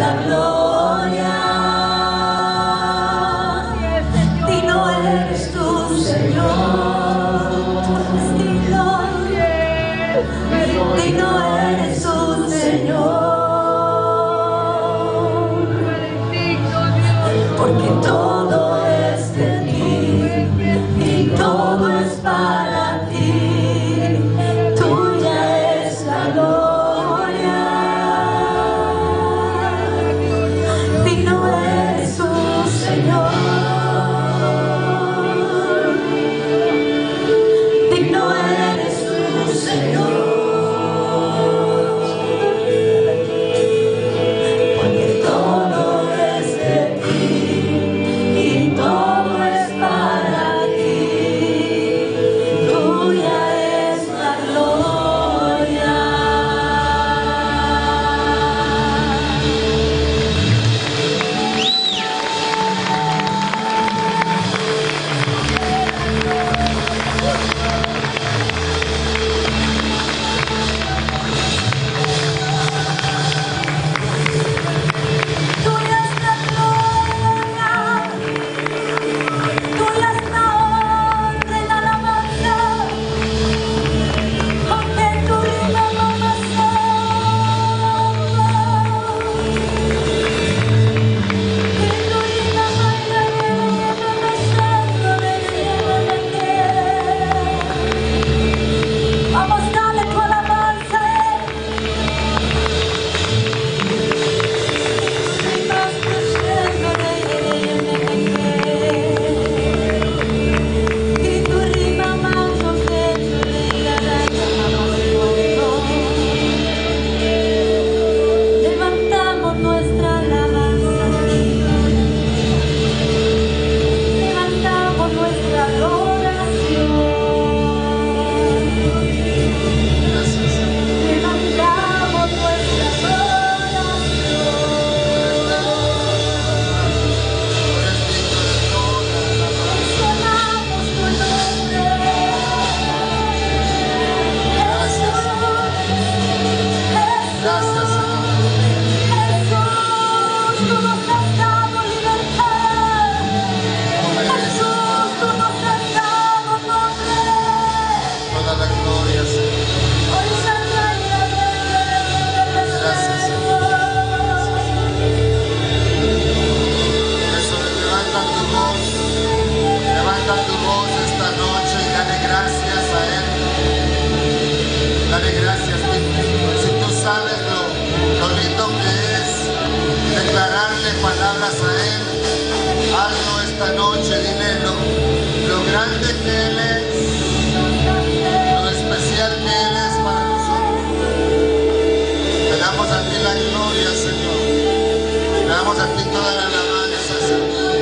la gloria. Digno eres tú, Señor. Digno eres tú, Señor. Porque todo es de ti y todo es para ti. Tuya es la gloria. Digno eres tú, Señor. Digno eres tú, Señor. Palabras a Él, hazlo esta noche, dile lo grande que Él es, lo especial que Él es para nosotros. Te damos a ti la gloria, Señor, te damos a ti toda la alabanza, Señor.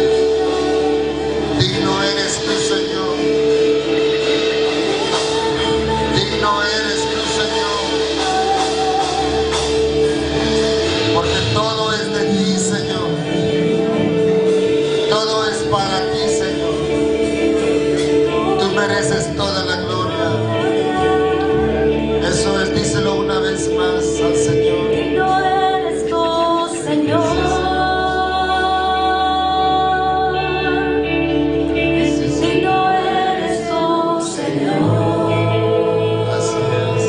Digno eres tú, Señor, digno eres tú, Señor, porque todo es de ti, Señor. Todo es para ti, Señor. Tú mereces toda la gloria. Eso es, díselo una vez más al Señor. Digno eres tú, Señor. Digno eres tú, Señor. Así es.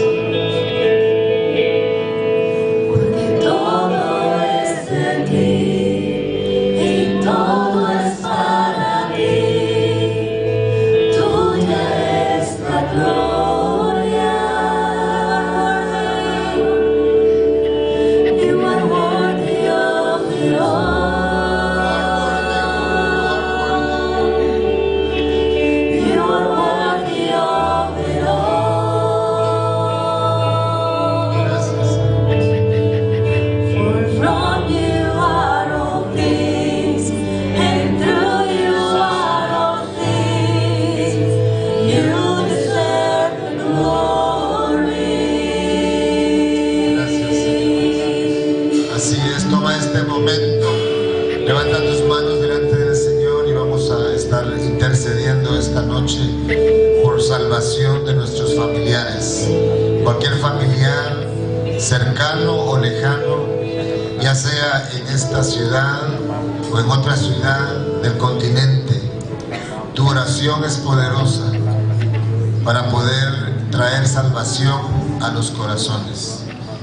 Porque todo es de ti y todo es para ti. Tuya es la gloria. You are worthy of it all. You are worthy of it all. Gracias. For from you are all things, and through you are all things. You deserve the glory. Gracias, Señor. Así es, toma este momento, levanta tus manos delante del Señor y vamos a estar intercediendo esta noche por salvación de nuestros familiares. Cualquier familiar cercano o lejano ya sea en esta ciudad o en otra ciudad del continente. Tu oración es poderosa para poder traer salvación a los corazones.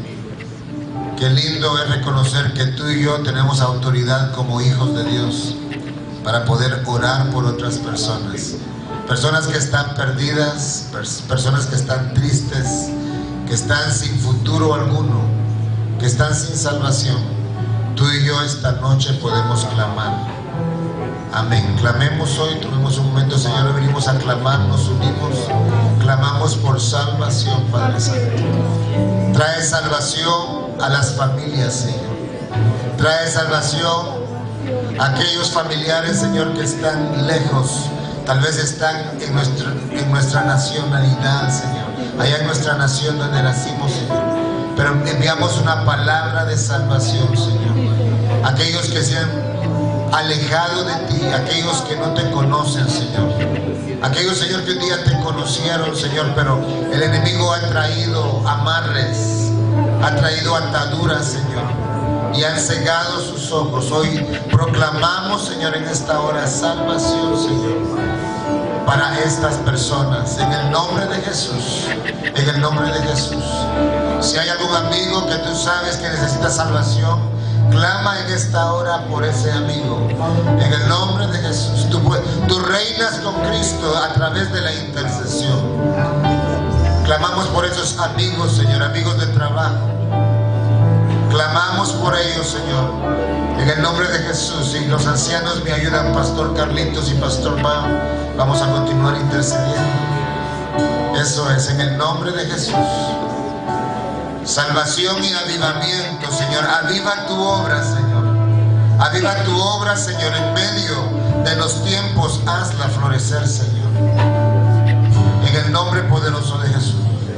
Qué lindo es reconocer que tú y yo tenemos autoridad como hijos de Dios para poder orar por otras personas. Personas que están perdidas, personas que están tristes, que están sin futuro alguno, que están sin salvación. Tú y yo esta noche podemos clamar. Amén. Clamemos hoy, tomemos un momento, Señor, venimos a clamar, nos unimos, clamamos por salvación, Padre Santo. Trae salvación a las familias, Señor. Trae salvación a aquellos familiares, Señor, que están lejos. Tal vez están en nuestra nacionalidad, Señor, allá en nuestra nación donde nacimos, Señor. Pero enviamos una palabra de salvación, Señor. Aquellos que se han alejado de ti, aquellos que no te conocen, Señor. Aquellos, Señor, que un día te conocieron, Señor, pero el enemigo ha traído amarres, ha traído ataduras, Señor, y han cegado sus ojos. Hoy proclamamos, Señor, en esta hora salvación, Señor, para estas personas, en el nombre de Jesús, en el nombre de Jesús. Si hay algún amigo que tú sabes que necesita salvación, clama en esta hora por ese amigo, en el nombre de Jesús. Tú reinas con Cristo a través de la intercesión. Clamamos por esos amigos, Señor, amigos de trabajo. Clamamos por ellos, Señor, en el nombre de Jesús. Y los ancianos me ayudan, Pastor Carlitos y Pastor Bao. Vamos a continuar intercediendo. Eso es, en el nombre de Jesús. Salvación y avivamiento, Señor. Aviva tu obra, Señor. Aviva tu obra, Señor, en medio de los tiempos. Hazla florecer, Señor. En el nombre poderoso de Jesús.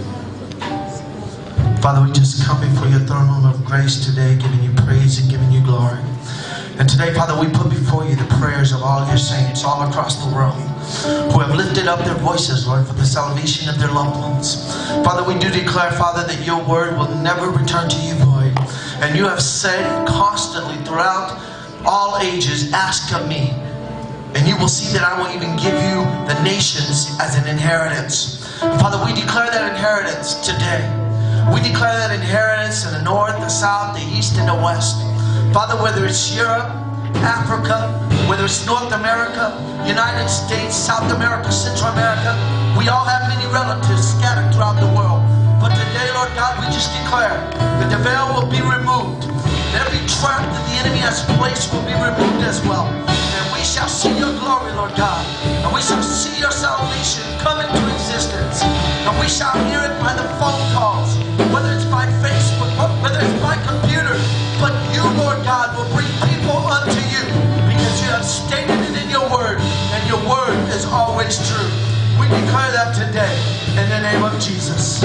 Father, we just come before your throne room of grace today, giving you praise and giving you glory. And today, Father, we put before you the prayers of all your saints all across the world who have lifted up their voices, Lord, for the salvation of their loved ones. Father, we do declare, Father, that your word will never return to you void. And you have said constantly throughout all ages, ask of me, and you will see that I will even give you the nations as an inheritance. Father, we declare that inheritance today. We declare that inheritance in the north, the south, the east, and the west. Father, whether it's Europe, Africa, whether it's North America, United States, South America, Central America, we all have many relatives scattered throughout the world. But today, Lord God, we just declare that the veil will be removed. Every trap that the enemy has placed will be removed as well. And we shall see your glory, Lord God. And we shall see your salvation come into existence. And we shall hear it by the phone calls, whether it's by Facebook, whether it's by computer. But you, Lord God, will bring people unto you because you have stated it in your word, and your word is always true. We declare that today in the name of Jesus.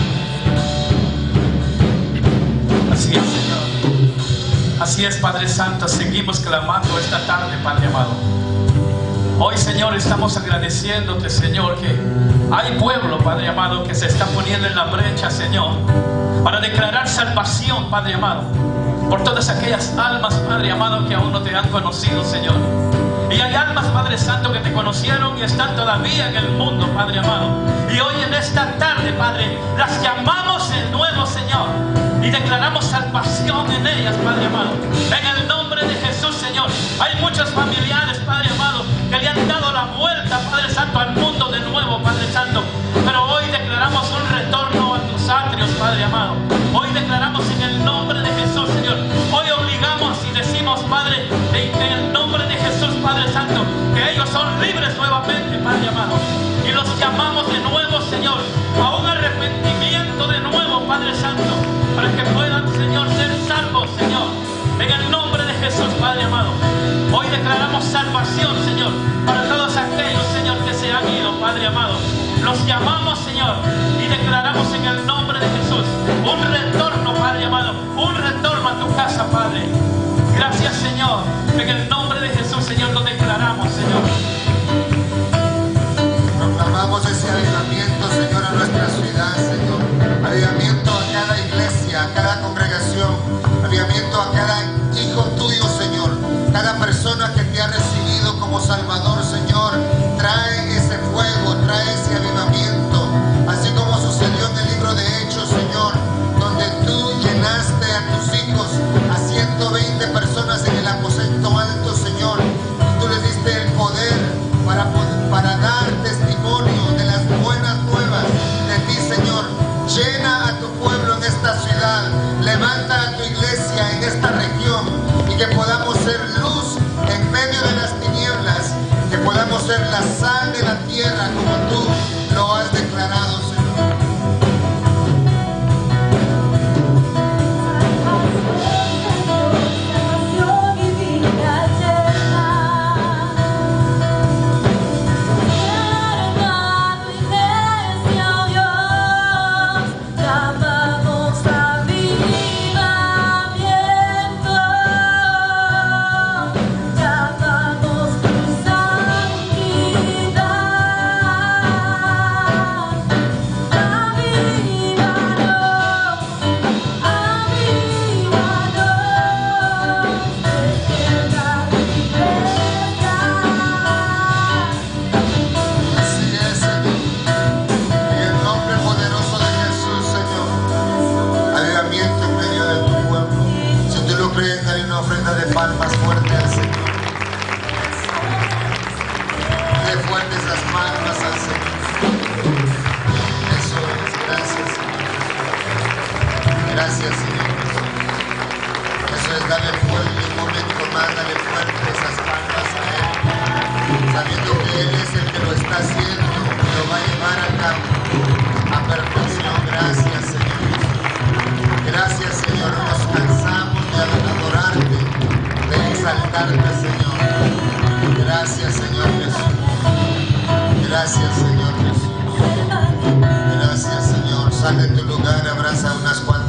Así es, Señor. Así es, Padre Santo. Seguimos clamando esta tarde, Padre amado. Hoy, Señor, estamos agradeciéndote, Señor, que hay pueblo, Padre amado, que se está poniendo en la brecha, Señor, para declarar salvación, Padre amado, por todas aquellas almas, Padre amado, que aún no te han conocido, Señor. Y hay almas, Padre Santo, que te conocieron y están todavía en el mundo, Padre amado. Y hoy en esta tarde, Padre, las llamamos de nuevo, Señor, y declaramos salvación en ellas, Padre amado. En el nombre de Jesús, Señor. Hay muchos familiares, Padre amado, que le han dado la vuelta, Padre Santo, al mundo de nuevo, Padre Santo. Pero hoy declaramos un retorno a tus atrios, Padre amado. Hoy declaramos en el nombre de Jesús, Señor. Hoy obligamos y decimos, Padre, en el nombre de Jesús, Padre Santo, que ellos son libres nuevamente, Padre amado. Y los llamamos de nuevo, Señor, a un arrepentimiento de nuevo, Padre Santo, para que puedan, Señor, ser salvos, Señor. En el nombre de Jesús, Padre amado. Hoy declaramos salvación, Señor, para todos aquellos, Señor, que se han ido, Padre amado. Los llamamos, Señor, y declaramos en el nombre de Jesús un retorno, Padre amado, un retorno a tu casa, Padre. Gracias, Señor. En el nombre de Jesús, Señor, lo declaramos, Señor. Proclamamos ese avivamiento, Señor, a nuestra ciudad, Señor. Avivamiento a cada iglesia, a cada congregación. Avivamiento a cada Salvador, Señor, trae ese fuego, trae ese avivamiento, así como sucedió en el libro de Hechos, Señor, donde tú llenaste a tus hijos, a 120 personas en el aposento alto, Señor. Tú les diste el poder para dar testimonio de las buenas nuevas de ti, Señor. Llena a tu pueblo en esta ciudad, levanta a tu iglesia en esta región y que podamos ser luz en medio de las tinieblas, que podamos ser la sal de la tierra como tú lo has declarado, Señor. Palmas fuerte al Señor. Dé fuerte esas palmas al Señor. Eso es. Gracias, Señor. Gracias, Señor. Eso es, dale fuerte un momento más, dale fuerte esas palmas a Él, sabiendo que Él es el que lo está haciendo y lo va a llevar a cabo a perfección. Gracias, Señor. Gracias, Señor. Nos cansamos de adorarte, de exaltarte, Señor. Gracias, Señor Jesús. Gracias, Señor Jesús. Gracias, Señor. Sal de tu lugar, abraza unas cuantas